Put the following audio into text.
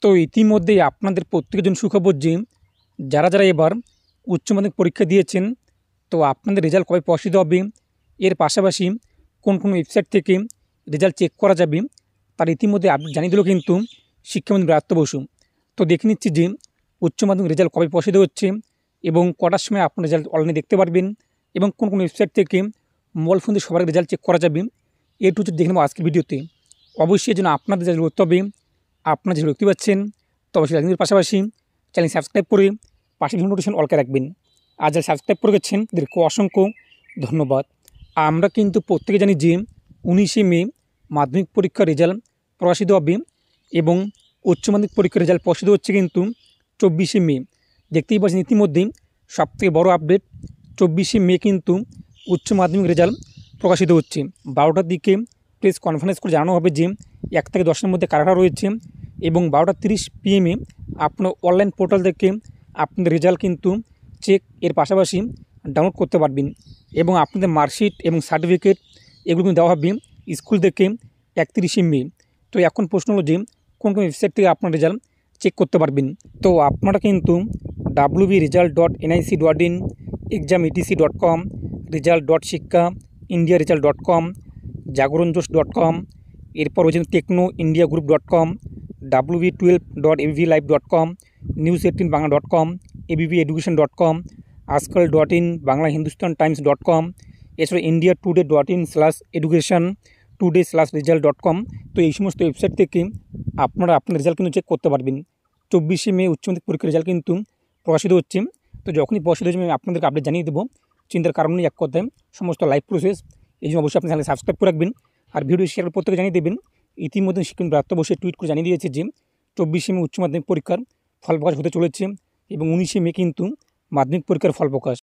তো ইতিমধ্যেই আপনাদের প্রত্যেকের জন্য সুখবর যে যারা যারা এবার উচ্চ মাধ্যমিক পরীক্ষা দিয়েছেন, তো আপনাদের রেজাল্ট কবে প্রকাশিত হবে, এর পাশাপাশি কোন কোন ওয়েবসাইট থেকে রেজাল্ট চেক করা যাবে, তার ইতিমধ্যে আপডেট জানিয়ে দিল কিন্তু শিক্ষামন্ত্রী ব্রাত্য বসু। তো দেখে নিচ্ছি যে উচ্চ মাধ্যমিক রেজাল্ট কবে প্রকাশিত হচ্ছে এবং কটার সময় আপনার রেজাল্ট অনলাইনে দেখতে পারবেন এবং কোন কোন ওয়েবসাইট থেকে মোবাইল ফোন দিয়ে সবার রেজাল্ট চেক করা যাবে, এটু দেখে নেব আজকের ভিডিওতে। অবশ্যই এই জন্য আপনাদের রেজাল্ট করতে হবে। আপনারা যেটা দেখতে পাচ্ছেন, তো অবশ্যই রাজনীতির পাশাপাশি চ্যানেল সাবস্ক্রাইব করে পাশে নোটিফিকেশন অলকে রাখবেন। আর যারা সাবস্ক্রাইব করে গেছেন তাদেরকে অসংখ্য ধন্যবাদ। আমরা কিন্তু প্রত্যেকে জানি যে 19শে মে মাধ্যমিক পরীক্ষার রেজাল্ট প্রকাশিত হবে এবং উচ্চ মাধ্যমিক পরীক্ষার রেজাল্ট প্রকাশিত হচ্ছে কিন্তু 24শে মে। দেখতেই পাচ্ছেন ইতিমধ্যেই সবথেকে বড় আপডেট, 24শে মে কিন্তু উচ্চ মাধ্যমিক রেজাল্ট প্রকাশিত হচ্ছে। 12টার দিকে প্রেস কনফারেন্স করে জানানো হবে যে 1 থেকে 10-এর মধ্যে কারা রয়েছে এবং 12:30 PM আপনার অনলাইন পোর্টাল থেকে আপনাদের রেজাল্ট কিন্তু চেক এর পাশাপাশি ডাউনলোড করতে পারবেন এবং আপনাদের মার্কশিট এবং সার্টিফিকেট এগুলো কিন্তু দেওয়া হবে স্কুল থেকে 31শে মে। তো এখন প্রশ্ন হলো যে কোন কোন ওয়েবসাইট থেকে আপনার রেজাল্ট চেক করতে পারবেন। তো আপনারা কিন্তু wbresult.nic.in, exam.etc.com, result.শিক্ষা, indiaresult.com, jagoranjosh.com, এরপর হচ্ছে technoindiagroup.com, wb12.abvlive.com, news18bangla.com, abbeducation.com, askal.in, banglahindustantimes.com, এছাড়া indiatoday.in/education, today/result.com। তো এই সমস্ত ওয়েবসাইট থেকে আপনারা আপনার রেজাল্ট কিন্তু চেক করতে পারবেন। 24শে মে উচ্চ মাধ্যমিক পরীক্ষার রেজাল্ট কিন্তু প্রকাশিত হচ্ছে। তো যখনই প্রকাশিত হচ্ছে আমি আপনাদেরকে আপডেট জানিয়ে দেবো। চিন্তার কারণ নেই, এক কথায় সমস্ত লাইভ প্রসেস। এই জন্য অবশ্যই আপনি চ্যানেল সাবস্ক্রাইব করে রাখবেন আর ভিডিও শেয়ার করে প্রত্যেকে জানিয়ে দেবেন। ইতিমধ্যে শিক্ষক ব্রাত্য বসে টুইট করে জানিয়ে দিয়েছে যে 24শে মে উচ্চ মাধ্যমিক পরীক্ষার ফল প্রকাশ হতে চলেছে এবং 19শে মে কিন্তু মাধ্যমিক পরীক্ষার ফল প্রকাশ।